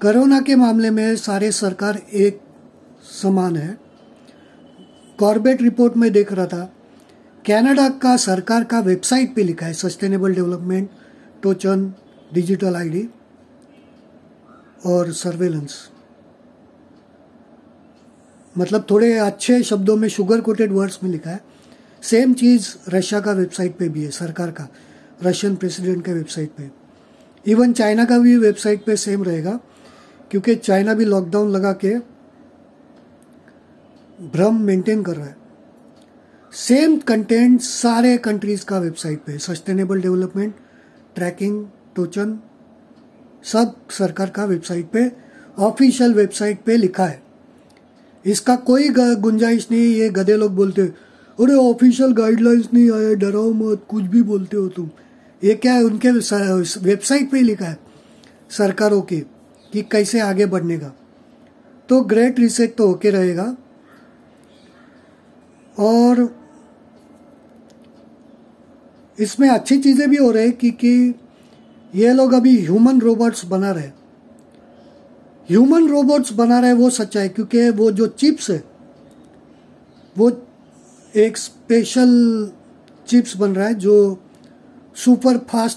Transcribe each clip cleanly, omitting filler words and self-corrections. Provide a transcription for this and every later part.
Corona के मामले में सारे सरकार एक समान है। कॉर्बेट रिपोर्ट में देख रहा था, कनाडा का सरकार का वेबसाइट पे लिखा है सस्टेनेबल डेवलपमेंट, टोचन, डिजिटल आईडी और सर्वेलेंस। मतलब थोड़े अच्छे शब्दों में, शुगर कोटेड वर्ड्स में लिखा है। सेम चीज़ रशिया का वेबसाइट पे भी है, सरकार का, रशियन प्रेसिडेंट के वेबसाइट पे। इवन चाइना का भी वेबसाइट पे सेम रहेगा, क्योंकि चाइना भी लॉकडाउन लगा के भ्रम मेंटेन कर रहा है। सेम कंटेंट सारे कंट्रीज का वेबसाइट पे, सस्टेनेबल डेवलपमेंट, ट्रैकिंग, टोचन, सब सरकार का वेबसाइट पे, ऑफिशियल वेबसाइट पे लिखा है। इसका कोई गुंजाइश नहीं। ये गधे लोग बोलते हैं, अरे ऑफिशियल गाइडलाइंस नहीं आया, डराओ मत, कुछ भी बोलते हो तुम। ये क्या है, उनके वेबसाइट पे ही लिखा है सरकारों की कि कैसे आगे बढ़ने का। तो ग्रेट रीसेट तो होके रहेगा। और इसमें अच्छी चीजें भी हो रही है क्योंकि ये लोग अभी ह्यूमन रोबोट्स बना रहे। ह्यूमन रोबोट्स बना रहे वो सच्चा है, क्योंकि वो जो चिप्स है वो एक स्पेशल चिप्स बन रहा है जो सुपर फास्ट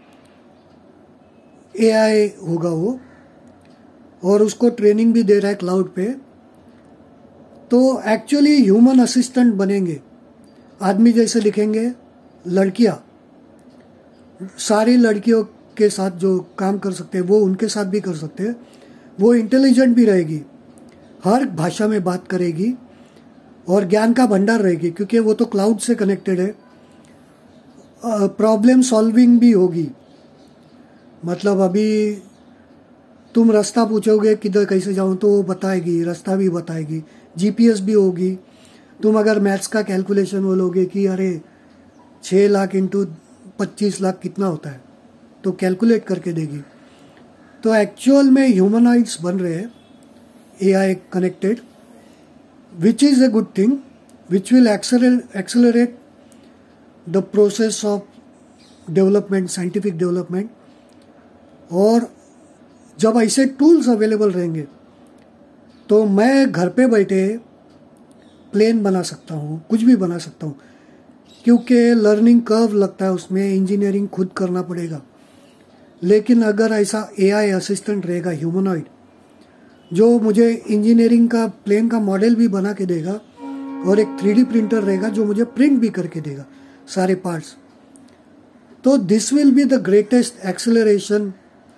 एआई होगा वो, और उसको ट्रेनिंग भी दे रहा है क्लाउड पे। तो एक्चुअली ह्यूमन असिस्टेंट बनेंगे, आदमी जैसे दिखेंगे। लड़कियां, सारी लड़कियों के साथ जो काम कर सकते हैं वो उनके साथ भी कर सकते हैं। वो इंटेलिजेंट भी रहेगी, हर भाषा में बात करेगी और ज्ञान का भंडार रहेगी, क्योंकि वो तो क्लाउड से कनेक्टेड है। प्रॉब्लम सॉल्विंग भी होगी। मतलब अभी तुम रास्ता पूछोगे किधर कैसे जाऊं तो वो बताएगी, रास्ता भी बताएगी, जीपीएस भी होगी। तुम अगर मैथ्स का कैलकुलेशन बोलोगे कि अरे 6 लाख इंटू 25 लाख कितना होता है, तो कैलकुलेट करके देगी। तो एक्चुअल में ह्यूमनॉइड्स बन रहे हैं, AI connected, which is a good thing, which will accelerate the process of development, scientific development. और जब ऐसे टूल्स अवेलेबल रहेंगे तो मैं घर पे बैठे प्लेन बना सकता हूँ, कुछ भी बना सकता हूँ, क्योंकि लर्निंग कर्व लगता है उसमें, इंजीनियरिंग खुद करना पड़ेगा। लेकिन अगर ऐसा एआई असिस्टेंट रहेगा ह्यूमनॉइड, जो मुझे इंजीनियरिंग का प्लेन का मॉडल भी बना के देगा, और एक 3D प्रिंटर रहेगा जो मुझे प्रिंट भी करके देगा सारे पार्ट्स, तो this will be the greatest acceleration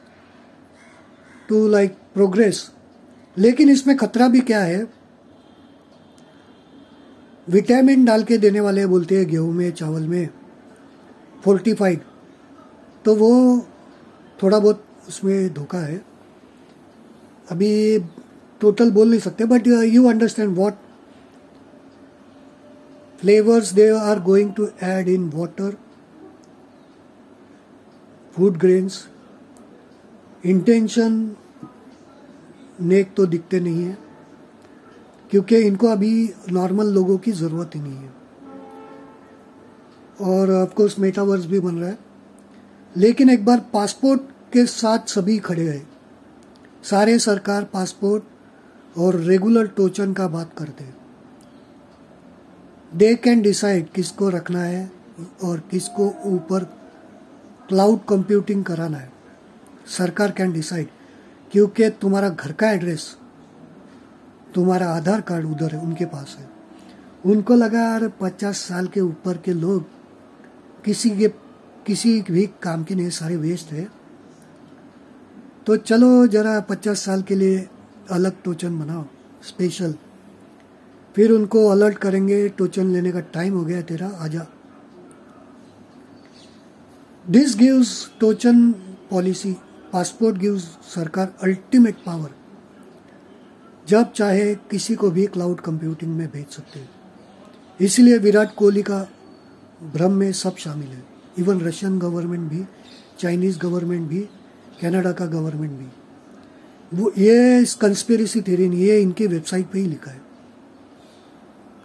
to like progress. लेकिन इसमें खतरा भी क्या है, विटामिन डाल के देने वाले बोलते हैं गेहूं में, चावल में, फोर्टिफाइड, तो वो थोड़ा बहुत उसमें धोखा है। अभी टोटल बोल नहीं सकते, but you understand what flavours they are going to add in water, food grains. Intention नेक तो दिखते नहीं है, क्योंकि इनको अभी नॉर्मल लोगों की ज़रूरत ही नहीं है। और ऑफकोर्स मेटावर्स भी बन रहा है। लेकिन एक बार पासपोर्ट के साथ सभी खड़े गए, सारे सरकार पासपोर्ट और रेगुलर टोचन का बात करते हैं। दे कैन डिसाइड किसको रखना है और किसको ऊपर क्लाउड कंप्यूटिंग कराना है। सरकार कैन डिसाइड, क्योंकि तुम्हारा घर का एड्रेस, तुम्हारा आधार कार्ड उधर है, उनके पास है। उनको लगा यार 50 साल के ऊपर के लोग किसी भी काम के नहीं, सारे वेस्ट है, तो चलो जरा 50 साल के लिए अलग टोचन बनाओ स्पेशल। फिर उनको अलर्ट करेंगे, टोचन लेने का टाइम हो गया तेरा, आजा। दिस गिव्स टोचन पॉलिसी, पासपोर्ट गिव्स सरकार अल्टीमेट पावर, जब चाहे किसी को भी क्लाउड कंप्यूटिंग में भेज सकते हैं। इसलिए विराट कोहली का भ्रम में सब शामिल है, इवन रशियन गवर्नमेंट भी, चाइनीज गवर्नमेंट भी, कनाडा का गवर्नमेंट भी। वो ये कंस्पिरेसी थ्योरी नहीं, ये इनकी वेबसाइट पे ही लिखा है।